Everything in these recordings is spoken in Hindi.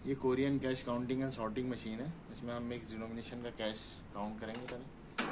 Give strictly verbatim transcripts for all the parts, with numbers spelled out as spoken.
ये Korean cash counting and sorting machine है। इसमें हम मिक्स डिनोमिनेशन का कैश काउंट करेंगे। तनी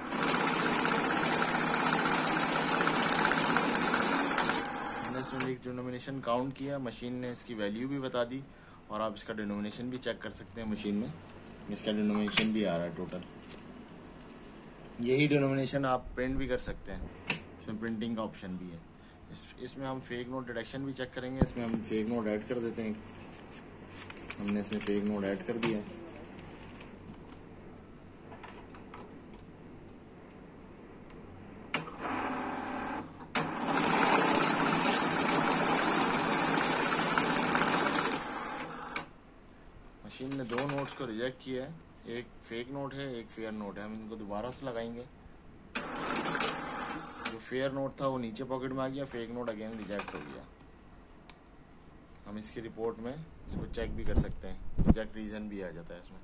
हमने इसमें मिक्स डिनोमिनेशन काउंट किया, मशीन ने इसकी वैल्यू भी बता दी और आप इसका डिनोमिनेशन भी चेक कर सकते हैं। मशीन में इसका डिनोमिनेशन भी आ रहा है टोटल। यही डिनोमिनेशन आप प्रिंट भी कर सकते हैं, इसमें प्रिंटिंग का ऑप्शन भी है। इस इसमें हम फेक नोट डिटेक्शन भी चेक करेंगे। इसमें हम फेक नोट ऐड कर देते हैं। हमने इसमें फेक नोट ऐड कर दिया है। मशीन ने दो नोट्स को रिजेक्ट किया है, एक फेक नोट है, एक फेयर नोट है। हम इनको दोबारा से लगाएंगे। जो फेयर नोट था वो नीचे पॉकेट में आ गया, फेक नोट अगेन रिजेक्ट हो गया। हम इसकी रिपोर्ट में इसको चेक भी कर सकते हैं, रिजेक्ट रीजन भी आ जाता है इसमें।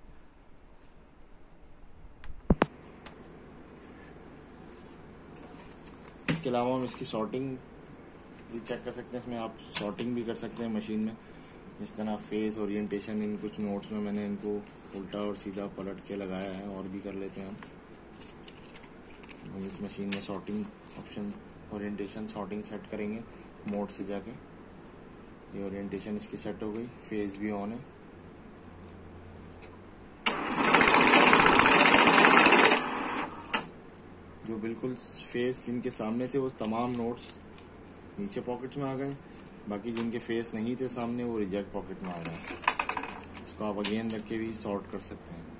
इसके अलावा हम इसकी सॉर्टिंग भी चेक कर सकते हैं। इसमें आप सॉर्टिंग भी कर सकते हैं मशीन में। जिस तरह फेस ओरिएंटेशन, इन कुछ नोट्स में मैंने इनको उल्टा और सीधा पलट के लगाया है, और भी कर लेते हैं हम। हम इस मशीन में sorting option, orientation sorting set करेंगे मोड से जाके। ये ओरिएंटेशन इसकी सेट हो गई, फेस भी ऑन है। जो बिल्कुल फेस जिनके सामने थे वो तमाम नोट्स नीचे पॉकेट्स में आ गए, बाकी जिनके फेस नहीं थे सामने वो रिजेक्ट पॉकेट में आ गए। इसको आप अगेन रख के भी सॉर्ट कर सकते हैं।